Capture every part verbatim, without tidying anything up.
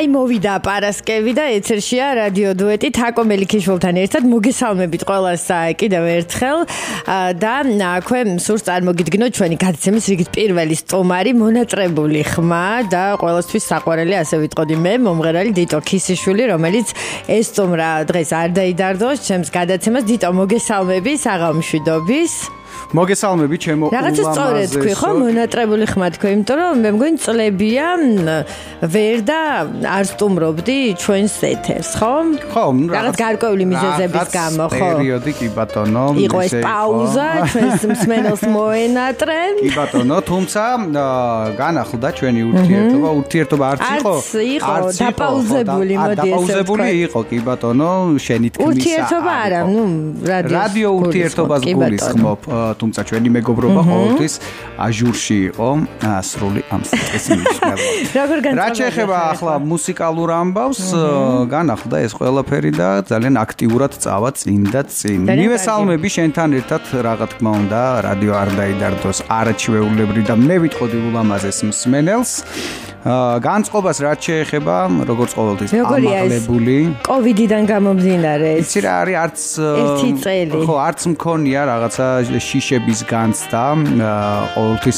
აი მოვიდა პარასკევი და ეთერშია რადიო დუეტი თაკო მელიქიშვილთან ერთად მოგესალმებით ყველას კიდევ ერთხელ და აქვე სურს წარმოგიდგინოთ ჩვენი გადაცემის რიგით პირველი სტუმარი მონატრებული ხმა და ყველასთვის საყვარელი ასე ვიტყოდი მე მომღერალი დიტო ქისიშვილი რომელიც ეს სტუმრა დღეს არ დაიდარდოს ჩემს გადაცემას დიტო მოგესალმები საღამშვიდობის მოგესალმები ჩემო რაღაცა სწორედ თქვი ხო მონატრებული ხმა თქვი იმიტომ რომ მე მგონი წლებია ვერ და არ სტუმრობდი ჩვენს ეთერს ხო ხო რაღაც გარკვეული მიზეზების გამო ხო პერიოდი კი ბატონო იყო ეს პაუზა ჩვენს მსმენელს მოენატრე კი ბატონო თუმცა განახლდა ჩვენი ურთიერთობა ურთიერთობა არც იყო არც იყო დაპაუზებული მოდი ესე დაპაუზებული იყო კი ბატონო შენი თქმისა ურთიერთობა არა ნუ რადიო ურთიერთობას გულისხმობ თუმცა ჩვენი მეგობრობა ყოველთვის აჟურში იყო სრული ამ სტესის მნიშვნელობით. რა შეეხება ახლა მუსიკალურ ამბავს, განახლდა ეს ყველაფერი და ძალიან აქტიურად წავა წინ და წინ. მივესალმები შენთან ერთად რა თქმა უნდა, რადიო არ დაიდარდოს არაჩვეულებრივ და მე ვიტყოდი ულამაზეს მსმენელს. განწყობას რაც შეეხება როგორც ყოველთვის ამაღლებული კოვიდიდან გამომდინარე იცი რა არის არც ერთი წელი ხო არც მქონია რაღაცა შიშების განცდა ყოველთვის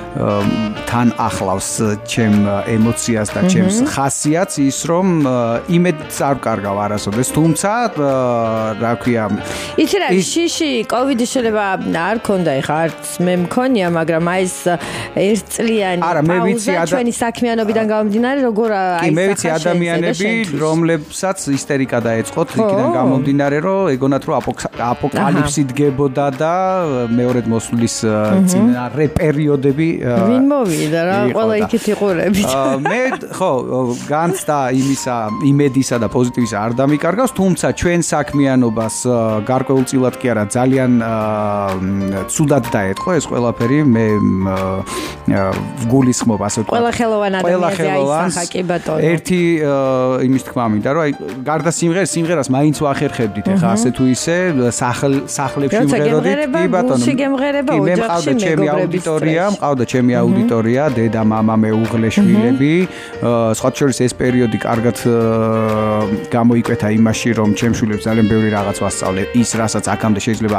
თან ახლავს ჩემ ემოციას და ჩემს ხასიათს ის რომ იმედს არ ვკარგავ არასოდეს თუმცა რა ქვია იცი რა შიში კოვიდი შეიძლება არ ქონდა ეხა არც მე მქონია მაგრამ აი ეს ერთწლიანი პაუზა ჩვენი საქმიანობიდან გამომდინარე როგორ აი მე ვიცი ადამიანები რომლებსაც ისტერიკა დაეწყოთ იქიდან გამომდინარე რომ ეგონათ რომ აპოკალიფსი დგებოდა და მეორედ მოსვლის წინარე პერიოდები ვინ მოვიდა რა ყველა იქით იყურებით მე ხო განცდა იმისა იმედისა და პოზიტივისა არ დამიკარგავს თუმცა ჩვენ საქმიანობას გარკვეულწილად კი არა ძალიან ცუდად დაეთყო ეს ყველაფერი მე გულისხმობ ასე ვთქვათ ყველა ხელოვან ადამიანზე აისახა კი ბატონო ერთი იმის თქმა მინდა რომ აი გარდა სიმღერას სიმღერას მაინც ვახერხებდით ეხა ასე თუ ისე სახლებში მღეროდით კი ბატონო კი მე მყავდა ჩემი აუდიტორია მყავდა ჩემი აუდიტორია დედა მამა მეუღლე შვილები სხვა შორის ეს პერიოდი კარგად გამოიკვეთა იმაში რომ ჩემ შვილებს ძალიან ბევრი რაღაც ვასწავლე ის რასაც აქამდე შეიძლება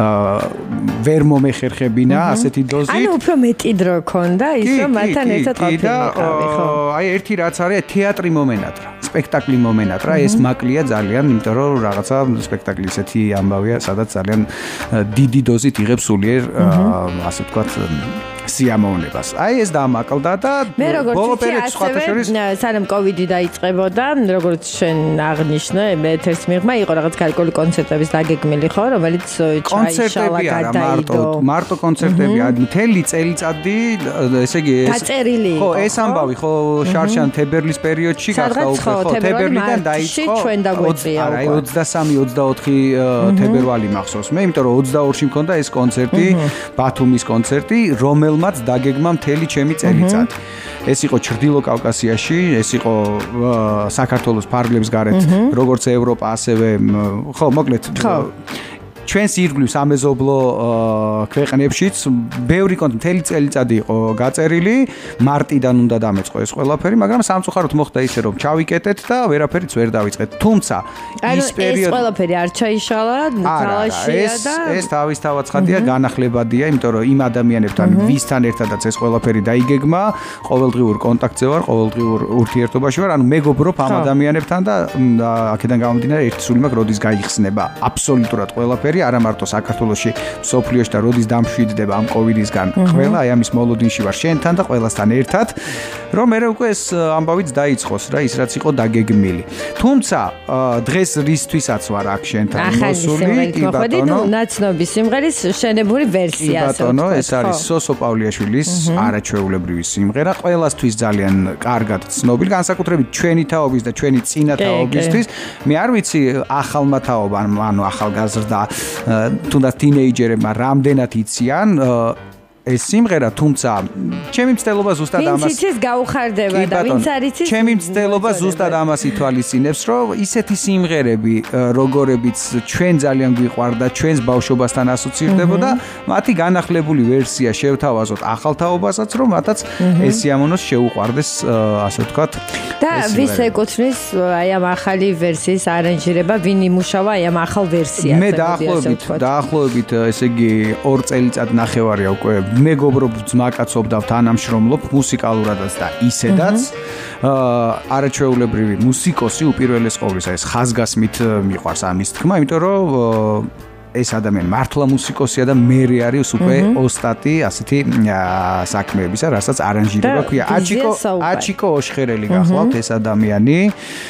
ვერ მომეხერხებინა ასეთი დოზით ანუ უფრო მეტი დრო ქონდა ის რომ მათთან ერთად ყოფილიყავი ხო აი ერთი რაც არის თეატრი მომენატრა სპექტაკლი მომენატრა ეს მაკლია ძალიან იმიტომ რომ რაღაცა სპექტაკლი ისეთი ამბავია სადაც ძალიან დიდი დოზით იღებს სულიერ ასე ვთქვათ სიამოვნებას. აი ეს დამაკლდა და ბოლო პერიოდში სხვათა შორის სანამ კოვიდი დაიწყებოდა, როგორც შენ აღნიშნე, ეთერს მიღმა იყო რაღაც გარკვეული კონცერტების დაგეგმილი ხო, რომელიც კონცერტები არა მარტო, მარტო კონცერტები, მთელი წელიწადი, ესე იგი ეს დაწერილი ხო, ეს ამბავი ხო შარშან თებერვლის პერიოდში გახდა უკვე ხო, თებერვლიდან დაიწყო. ჩვენ დაგვეწია უკვე. აი ოცდასამი ოცდაოთხი თებერვალი მახსოვს. მე იმიტომ რომ ოცდაორში მქონდა ეს კონცერტი, ბათუმის კონცერტი, რომელ მათ დაგეგმა მთელი ჩემი წელიწადი. ეს იყო ჩრდილო კავკასიაში, ეს იყო საქართველოს ფარგლებს გარეთ, როგორც ევროპა, ასევე ხო, მოკლედ ჩვენს ირგვლივ სამეზობლო ქვეყნებშიც ბევრი კონცერტი მთელი წელიწადი იყო გაწერილი, მარტიდან უნდა დამეწყო ეს ყველაფერი, მაგრამ სამწუხაროდ მოხდა ისე რომ ჩავიკეტეთ და ვერაფერიც ვერ დავიწყეთ. თუმცა ის პერიოდი ეს ყველაფერი არ ჩაიშალა, თალაშია და ეს თავისთავად ცხადია განახლებადია, იმიტომ რომ იმ ადამიანებთან ვისთან ერთადაც ეს ყველაფერი დაიგეგმა, ყოველდღიურ კონტაქტზე ვარ, ყოველდღიურ ურთიერთობაში ვარ, ანუ მეგობრობ ამ ადამიანებთან და აქედან გამომდინარე ერთი სული მაქვს როდის გაიხსნება აბსოლუტურად ყველაფერი არა მარტო საქართველოში, სოფლიოში და როდის დამშვიდდება ამ კოვიდისგან. ყველა აი ამის მოლოდინში ვარ შენთან და ყველასთან ერთად, რომ მე უკვე ეს ამბავიც დაიწყოს რა, ის რაც იყო დაგეგმილი. თუმცა დღეს რისთვისაც ვარ აქ შენთან მოსული, კი ბატონო, ნაცნობი სიმღერის შენებული ვერსია, ასე ბატონო, ეს არის სოსო პავლიაშვილის არაჩვეულებრივი სიმღერა, ყველასთვის ძალიან კარგად ცნობილი, განსაკუთრებით ჩვენი თაობის და ჩვენი წინა თაობისთვის. მე არ ვიცი ახალმა თაობამ, ანუ ახალგაზრდა თუნდაც თინეიჯერებმა რამდენად იციან ეს სიმღერა, თუმცა ჩემი მცდელობა ზუსტად ამას ვინც იცის გაუხარდება და ვინც არ იცის ჩემი მცდელობა ზუსტად ამას ითვალისწინებს, რომ ისეთი სიმღერები, როგორებიც ჩვენ ძალიან გვიყვარდა, ჩვენს ბავშვობასთან ასოცირდებოდა, მათი განახლებული ვერსია შევთავაზოთ ახალ თაობასაც, რომ მათაც ეს სიამოვნოს შეუყვარდეს, ასე ვთქვათ. და ვის ეკუთვნის აი ამ ახალი ვერსიის არანჟირება, ვინ იმუშავა აი ამ ახალ ვერსიაზე? მე დაახლოებით, დაახლოებით, ესე იგი, ორ წელიწად ნახევარია უკვე მეგობრობ ძმაკაცობ და თანამშრომლობ მუსიკალურადაც და ისედაც. არაჩვეულებრივი მუსიკოსი უპირველეს ყოვლისა ეს ხაზგასმით მიყვარს ამის თქმა, იმიტომ რომ ეს ადამიანი მართლა მუსიკოსია და მერე არის უკვე ოსტატი ასეთი საქმეებისა, რასაც არანჟირება ქვია. აჩიკო აჩიკო ოშხერელი გახლავთ ეს ადამიანი.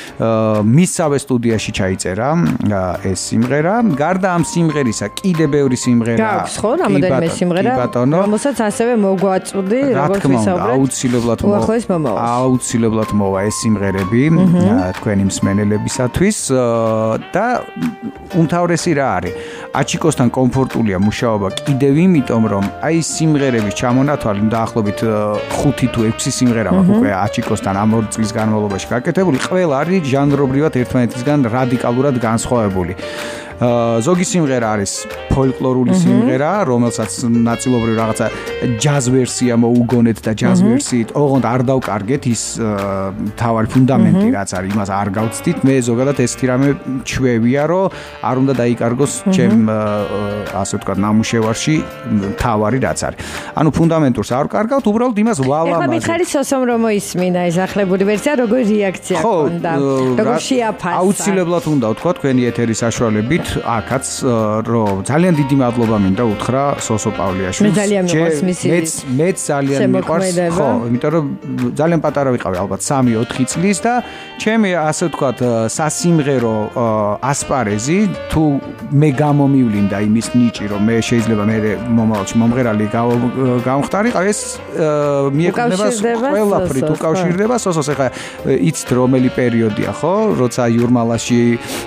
მისავე სტუდიაში ჩაიწერა ეს სიმღერა. გარდა ამ სიმღერისა კიდე ბევრი სიმღერა გაქვს ხო, რამოდენიმე სიმღერა, რომელსაც ასევე მოგვაწვდი, როგორც ვისაუბრეთ. აუცილებლად მოვა. აუცილებლად მოვა ეს სიმღერები თქვენი მსმენელებისათვის და უმთავრესი რა არის? აჩიკოსთან კომფორტულია მუშაობა კიდევ იმიტომ, რომ აი სიმღერების ჩამონათვალი დაახლოებით ხუთი თუ ექვსი სიმღერა მაქვს უკვე აჩიკოსთან ამ ორი წლის განმავლობაში გაკეთებული, ყველა არის ჟანრობრივად ერთმანეთისგან რადიკალურად განსხვავებული. ზოგი სიმღერა არის ფოლკლორული სიმღერა, რომელსაც ნაწილობრივ რაღაცა ჯაზ ვერსია მოუგონეთ და ჯაზ ვერსიით ოღონდ არ დავკარგეთ ის თავარი ფუნდამენტი რაც არის, იმას არ გავცდით. მე ზოგადად ესეთი რამე ჩვევია, რომ არ უნდა დაიკარგოს ჩემ ასე ვთქვათ ნამუშევარში თავარი რაც არის. ანუ ფუნდამენტურს არ ვკარგავთ, უბრალოდ იმას ვალამაზებ. ეხლა მითხარი სოსომ რომ მოისმინა ესახლებული ვერსია, როგორი რეაქცია ჰქონდა? როგორ შეაფასა? აუცილებლად უნდა ვთქვა თქვენი ეთერის საშუალებით აქაც რომ ძალიან დიდი მადლობა მინდა უთხრა სოსო პავლიაშვილს. მე ძალიან მიყვარს მისი. მეც მეც ძალიან მიყვარს. ხო, იმიტომ რომ ძალიან პატარა ვიყავი ალბათ სამი ოთხი წლის და ჩემი ასე ვთქვათ სასიმღერო ასპარეზი თუ მე გამომივლინდა იმის ნიჭი რომ მე შეიძლება მე მომავალში მომღერალი გამختارიყავ ეს მიეკუთვნება ყველაფრით უკავშირდება სოსოს. ეხლა იცით რომელი პერიოდია ხო, როცა იურმალაში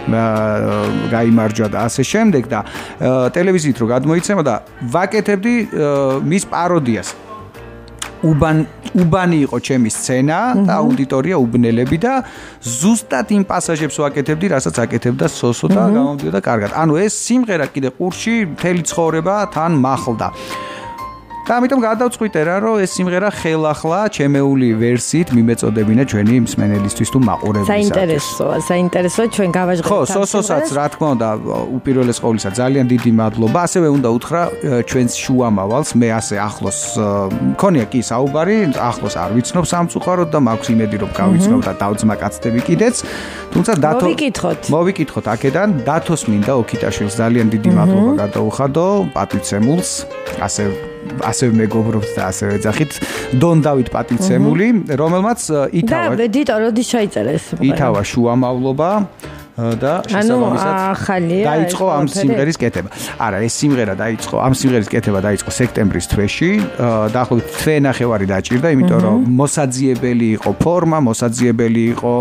გაიმარჯვა და ასე შემდეგ და ტელევიზიით რო გადმოიცემა და ვაკეთებდი მის პაროდიას. უბან უბანი იყო ჩემი სცენა და აუდიტორია უბნელები და ზუსტად იმ პასაჟებს ვაკეთებდი, რასაც აკეთებდა სოსო და გამომდიოდა კარგად. ანუ ეს სიმღერა კიდე ყურში მთელი ცხოვრება თან მახლდა. და ამიტომ გადავწყვიტე რა, რომ ეს სიმღერა ხელახლა ჩემეული ვერსიით მიმეწოდებინა ჩვენი მსმენელისთვის თუ მაყურებლისათვის. საინტერესოა, საინტერესოა ჩვენ გავაჟღერთ. ხო, სოსოსაც რა თქმა უნდა უპირველეს ყოვლისა ძალიან დიდი მადლობა. ასევე უნდა უთხრა ჩვენს შუამავალს, მე ასე ახლოს მქონია კი საუბარი, ახლოს არ ვიცნობ სამწუხაროდ და მაქვს იმედი რომ გავიცნობ და დავძმაკაცდები კიდეც. თუმცა დათო მოვიკითხოთ. მოვიკითხოთ აქედან დათოს მინდა ოქიტაშვილს ძალიან დიდი მადლობა გადაუხადო პატივცემულს, ასე ასევე მეგობრობს და ასევე ეძახით დონ დავით პატივცემული, რომელმაც ითავა და დიტო როდის ჩაიწერა ეს სიმღერა? ითავა შუამავლობა და შესაბამისად დაიწყო ამ სიმღერის კეთება. არა, ეს სიმღერა დაიწყო, ამ სიმღერის კეთება დაიწყო სექტემბრის თვეში. დაახლოებით თვე ნახევარი დაჭირდა, იმიტომ რომ მოსაძიებელი იყო ფორმა, მოსაძიებელი იყო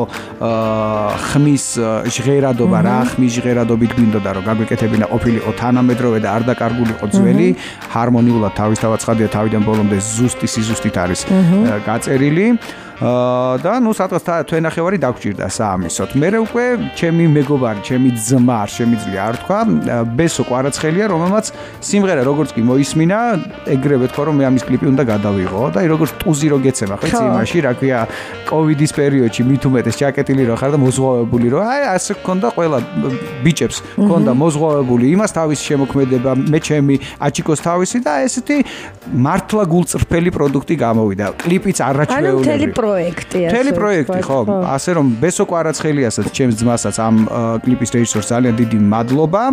ხმის ჟღერადობა, რა ხმის ჟღერადობით გვინდოდა რომ გაგვეკეთებინა ყოფილიყო თანამედროვე და არ დაკარგულიყო ძველი, ჰარმონიულად თავისთავად ცხადია თავიდან ბოლომდე ზუსტი სიზუსტით არის გაწერილი. და ნუ სადღაც თვენახევარი დაგჭირდა საამისოდ. მე უკვე ჩემი მეგობარი, ჩემი ძმა არ შემიძლია არ თქვა, ბესო კვარაცხელია, რომელმაც სიმღერა როგორც კი მოისმინა, ეგრევე თქვა რომ მე ამის კლიპი უნდა გადავიღო და როგორც ტუზი რო გეცემა ხო იცი იმაში, რა ქვია, კოვიდის პერიოდში მით უმეტეს ჩაკეტილი რო ხარ და მოზღვავებული რო, აი ასე გქონდა ყველა ბიჭებს, გქონდა მოზღვავებული იმას თავის შემოქმედება, მე ჩემი აჩიკოს თავისი და ესეთი მართლა გულწრფელი პროდუქტი გამოვიდა. კლიპიც არაჩვეულებრივი. პროექტი ასე. მთელი პროექტი, ხო. ასე რომ ბესო კვარაცხელიასაც, ჩემს ძმასაც ამ კლიპის რეჟისორს ძალიან დიდი მადლობა.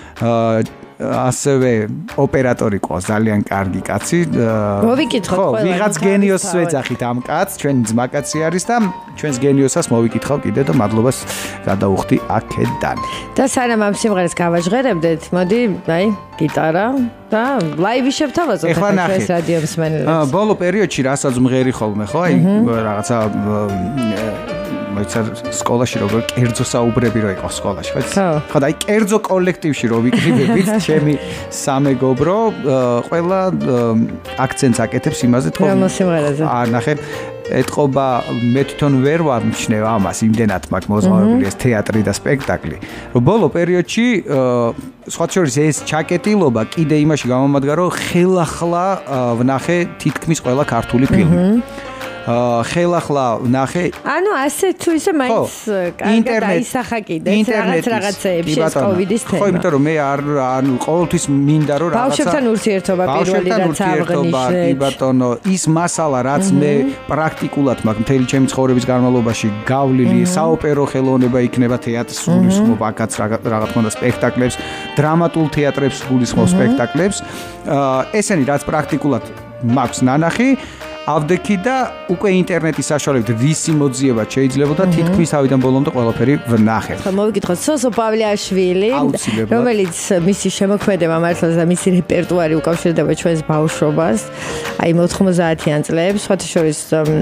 ასევე ოპერატორი ყავს ძალიან კარგი კაცი. მოვიკითხოთ ყველა. ხო, ვიღაც გენიოსს ვეძახით ამ კაცს, ჩვენი ძმაკაცი არის და ჩვენს გენიოსას მოვიკითხავ კიდე და მადლობას გადაუხდი აქედან. და სანამ ამ სიმღერას გავაჟღერებდეთ, მოდი, აი, გიტარა და ლაივი შევთავაზოთ ეს რადიო მსმენელებს. ბოლო პერიოდში რასაც მღერი ხოლმე, ხო? აი, რაღაცა მოიცა სკოლაში როგორ კერძო საუბრები რო იყო სკოლაში, ხო? ხო და აი კერძო კოლექტივში რო ვიკრიბებით, ჩემი სამეგობრო ყველა აქცენტს აკეთებს იმაზე, თქო. რომელ სიმღერაზე? აა ნახე ეთყობა მე თვითონ ვერ ვამჩნევ ამას იმდენად მაგ მოზღაურებული ეს თეატრი და სპექტაკლი რომ ბოლო პერიოდში სხვათა შორის ეს ჩაკეტილობა კიდე იმაში გამომადგა რომ ხელახლა ვნახე თითქმის ყველა ქართული ფილმი ხელახლა ვნახე ანუ ასე თუ ისე მაინც კარგად აისახა კიდე რაღაც რაღაცეებში ეს კოვიდის თემა ხო იმიტომ რომ მე არ ანუ ყოველთვის მინდა რომ რაღაცა ბავშვებთან ურთიერთობა პირველი რაც აღნიშნეთ კი ბატონო ის მასალა რაც მე პრაქტიკულად მაგ მთელი ჩემი ცხოვრების განმავლობაში გავლილი საოპერო ხელოვნება იქნება თეატრის სულისხმობა აქაც რაღაც თქონდა სპექტაკლებს დრამატულ თეატრებს სულისხმობ სპექტაკლებს ესენი რაც პრაქტიკულად მაქვს ნანახი ავდექი და უკვე ინტერნეტის საშუალებით ვისი მოძიება შეიძლება და თითქმის თავიდან ბოლომდე ყველაფერი ვნახე. ხო მოვიკითხოთ სოსო პავლეაშვილი, რომელიც მისი შემოქმედება მართლაც და მისი რეპერტუარი უკავშირდება ჩვენს ბავშვობას, აი მოთხმოცდაათიან წლებს, სხვათა შორის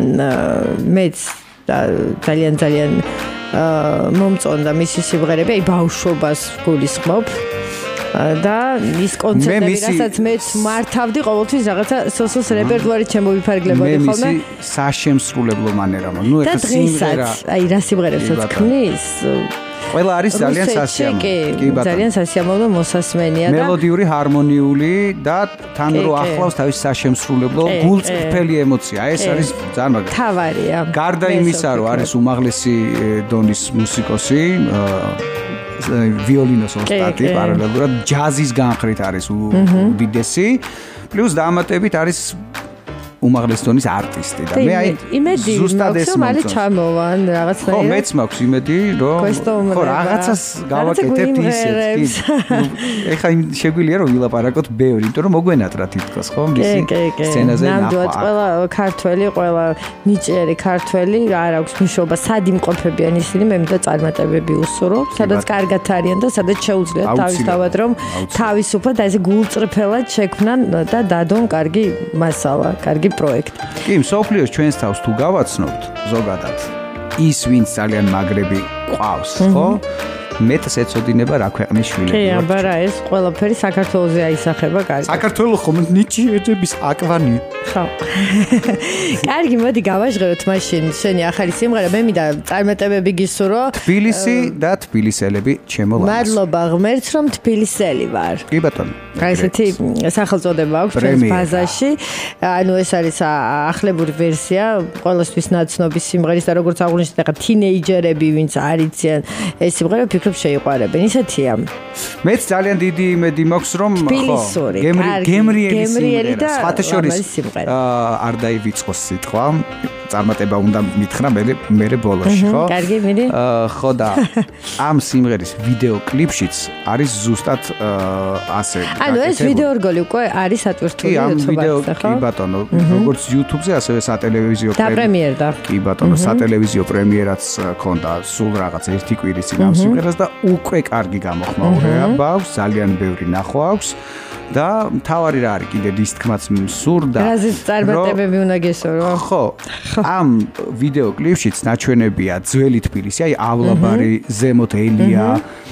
მეც ძალიან ძალიან მომწონდა მისი სიმღერები, აი ბავშვობას გულისხმობ. და ის კონცერტები, რასაც მეც მართავდი ყოველთვის რაღაცა სოსოს რეპერტუარი შემოვიფარგლებოდი ხოლმე. მე მისი საშემსრულებლო მანერა მაქვს. ნუ ეხლა სიმღერა, აი რა სიმღერებსაც ქმნის? ყველა არის ძალიან სასიამოვნო. კი ბატონო. ძალიან სასიამოვნო მოსასმენია და მელოდიური, ჰარმონიული და თან რო ახლავს თავის საშემსრულებლო გულწრფელი ემოცია. ეს არის ძალიან მაგარი. თავარია. გარდა იმისა, რომ არის უმაღლესი დონის მუსიკოსი, ვიოლინოს ოსტატი პარალელურად ჯაზის განხრით არის უდიდესი პლუს დამატებით არის უმაღლესი დონის არტისტი და მე აი ზუსტად ეს მომწონს. ჩამოვან რაღაცნაირად. ხო, მეც მაქვს იმედი, რომ ხო რაღაცას გავაკეთებთ ისეთ. ეხლა შეგვიძლია რომ ვილაპარაკოთ ბევრი, იმიტომ რომ მოგვენატრა თითქოს, ხო? მისი სცენაზე ნახვა. ნამდვილად ყველა ქართველი, ყველა ნიჭიერი ქართველი არ აქვს მნიშვნელობა, სად იმყოფებიან ისინი, მე მინდა წარმატებები უსურვო, სადაც კარგად არიან და სადაც შეუძლიათ თავისთავად რომ თავისუფლად აი ესე გულწრფელად შექმნან და დადონ კარგი მასალა, კარგი პროექტი. კი, მსოფლიოს ჩვენს თავს თუ გავაცნობთ ზოგადად ის ვინც ძალიან მაგრები ყავს, ხო? მეტს ეწოდინება რა ქვეყნის შვილები. კი, აბა რა ეს ყველაფერი საქართველოზე აისახება კარგი. საქართველოს ხომ ნიჭიერების აკვანი. ხო. კარგი, მოდი გავაჟღეროთ მაშინ შენი ახალი სიმღერა. მე მინდა წარმატებები გისურვო. თბილისი და თბილისელები ჩემო ლამაზ. მადლობა ღმერთს რომ თბილისელი ვარ. კი ბატონო. აი ესეთი სახელწოდება აქვს ჩვენს ბაზაში. ანუ ეს არის ახლებური ვერსია ყოველთვის ნაცნობი სიმღერის და როგორც აღნიშნეთ, ახლა თინეიჯერები ვინც არიციან ეს სიმღერა ფიქრობ შეიყვარებენ. ისეთია. მეც ძალიან დიდი იმედი მაქვს რომ ხო გემრიელი სიმღერა. სხვათა შორის არ დაივიწყოს სიტყვა. წარმატება უნდა მითხრა მე მე ბოლოში, ხო? კარგი, მიდი. ხო და ამ სიმღერის ვიდეო კლიპშიც არის ზუსტად ასე. ანუ ეს ვიდეო რგოლი უკვე არის ატვირთული YouTube-ზე, ხო? კი ბატონო, როგორც YouTube-ზე, ასევე სატელევიზიო პრემიერა. კი ბატონო, სატელევიზიო პრემიერაც ქონდა სულ რაღაც ერთი კვირის წინ ამ სიმღერას და უკვე კარგი გამოხმაურება აქვს, ძალიან ბევრი ნახვა აქვს. და თავარი რა არის კიდე ის თქმაც სურდა რაზეც წარმატებები უნდა გესურვო ხო ამ ვიდეო კლიპშიც ნაჩვენებია ძველი თბილისი აი ავლაბარი ზემოთ ელია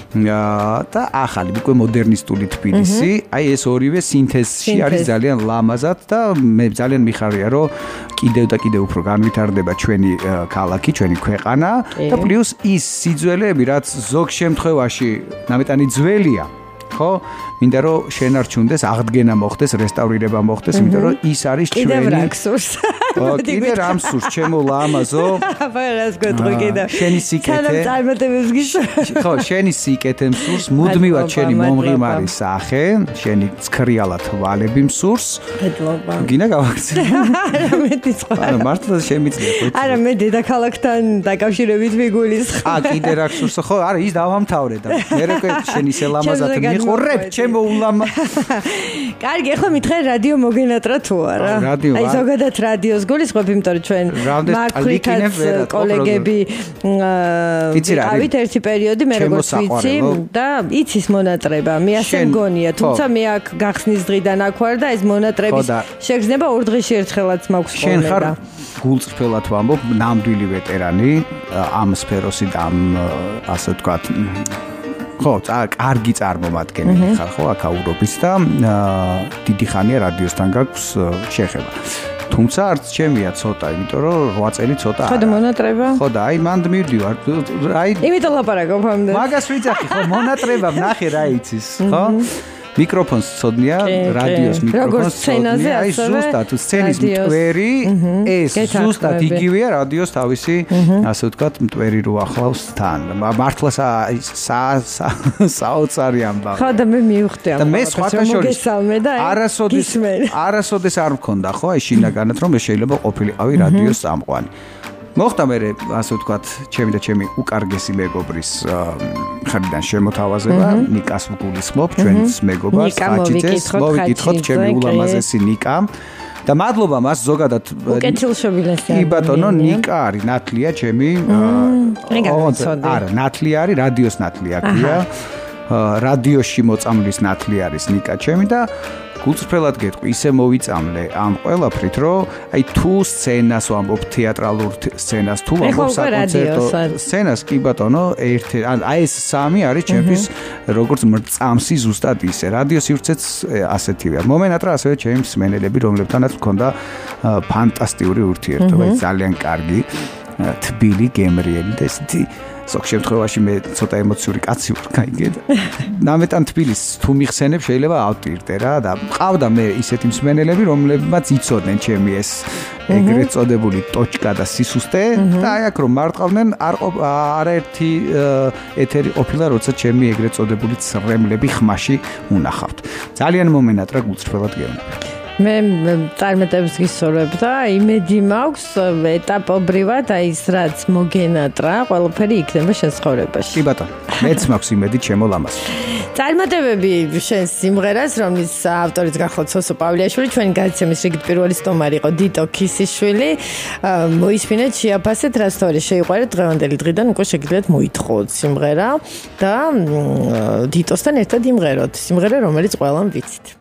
და ახალი უკვე მოდერნისტული თბილისი აი ეს ორივე სინთეზში არის ძალიან ლამაზად და მე ძალიან მიხარია რომ კიდევ და კიდევ უფრო განვითარდება ჩვენი ქალაქი ჩვენი ქვეყანა და პლუს ის სიძველეები რაც ზოგ შემთხვევაში ნამეტანი ძველია ხო მინდა რომ შენარჩუნდეს აღდგენა მოხდეს რესტავრირება მოხდეს იმიტომ რომ ის არის ჩვენი კიდევ რაქსურს კიდე რამსურს ჩემო ლამაზო აბა რას გეტყვი კიდე შენი სიკეთე სანამ წარმატებებს გისურვებ ხო შენი სიკეთე მსურს მუდმივად შენი მომღიმარი სახე შენი ცქრიალა თვალები მსურს მადლობა გინდა გავაქცე არა მეტი სხვა არა მართლა შემიძლია ხო არა მე დედაქალაქთან დაკავშირებით მიგულისხმ ა კიდე რაქსურს ხო არა ის დავამთავრე და მე რეკე შენი სელამაზად მიყურებ ჩემო ულამა კარგი ახლა მითხარ რადიო მოგენატრა თუ არა აი ზოგადად რადიო რადიოს გულისხმობ, იმიტომ რომ ჩვენ მაქვიქაც კოლეგები ვიყავით ერთი პერიოდი, მე როგორც ვიცი და იცის მონატრება, მე ასე მგონია, თუმცა მე აქ გახსნის დღიდან აქ ვარ და ეს მონატრების შეგრძნება ორ დღეში ერთხელაც მაქვს ხოლმე. შენ ხარ გულწრფელად ვამბობ, ნამდვილი ვეტერანი ამ სფეროსი და ამ ასე ვთქვათ ხო, კარგი წარმომადგენელი ხარ ხო აქაურობის და დიდი ხანია რადიოსთან გაქვს შეხება. თუმცა არც ჩემია ცოტა, იმიტომ რომ რვა წელი ცოტა არა. ხო და მონატრება? ხო და აი მანდ მივდივარ. აი იმიტომ ლაპარაკობ ამდენ. მაგას ვიცახი ხო, მონატრება ნახე რა იცის, ხო? მიკროფონს ცოდნია, რადიოს მიკროფონს ცოდნია, აი ზუსტად სცენის მტვერი, ეს ზუსტად იგივეა რადიოს თავისი, ასე ვთქვათ, მტვერი რო ახლავს თან. მართლა საოცარი ამბავი. ხო და მე მივხვდი ამ. და მე სხვათა შორის არასოდეს არასოდეს არ მქონდა ხო, აი შინაგანად რომ მე შეიძლება ყოფილიყავი რადიოს წამყვანი. მოხდა მე ასე ვთქვათ, ჩემი და ჩემი უკარგესი მეგობრის ხარდან შემოთავაზება, ნიკას ვგულისხმობ, ჩვენს მეგობარს, ხაჭიძეს, მოვიკითხოთ ჩემი ულამაზესი ნიკამ. და მადლობა მას ზოგადად უკეთილშობილესი. კი ბატონო, ნიკა არის ნათლია ჩემი. არა, ნათლია არის, რადიოს ნათლია ქვია. რადიოში მოწამვლის ნათლი არის ნიკა ჩემი და გულწრფელად გეტყვი, ისე მოვიწამლე ამ ყველაფრით, რომ აი თუ სცენას ვამბობ, თეატრალურ სცენას, თუ ვამბობ საკონცერტო სცენას, კი ბატონო, ერთი აი ეს სამი არის ჩემთვის როგორც მრწამსი ზუსტად ისე. რადიო სივრცეც ასეთივეა. მომენად რა ასევე ჩემი მსმენელები, რომლებთანაც მქონდა ფანტასტიკური ურთიერთობა, ძალიან კარგი, თბილი, გემრიელი და ესეთი ზოგ შემთხვევაში მე ცოტა ემოციური კაცი ვარ, გაიგე და ნამეტან თბილის თუ მიხსენებ შეიძლება ავტირდე რა და მყავდა მე ისეთი მსმენელები, რომლებმაც იცოდნენ ჩემი ეს ეგრეთ წოდებული ტოჩკა და სისუსტე და აი აქ რომ მარტყავდნენ არ არაერთი ეთერი ყოფილა, როცა ჩემი ეგრეთ წოდებული ცრემლები ხმაში უნახავთ. ძალიან მომენატრა გულწრფელად გეუბნები. მე წარმატებას გისურვებ და იმედი მაქვს ეტაპობრივად აი ის რაც მოგენატრა, ყველაფერი იქნება შენ ცხოვრებაში. კი ბატონო, მეც მაქვს იმედი ჩემო ლამაზ. წარმატებები შენ სიმღერას, რომლის ავტორიც გახლავთ სოსო პავლიაშვილი, ჩვენი გადაცემის რიგით პირველი სტუმარი იყო დიტო ქისიშვილი. მოისმინეთ, შეაფასეთ, რა სტორი შეიყვარეთ დღევანდელი დღიდან უკვე შეგიძლიათ მოითხოვოთ სიმღერა და დიტოსთან ერთად იმღეროთ. სიმღერა, რომელიც ყველამ ვიცით.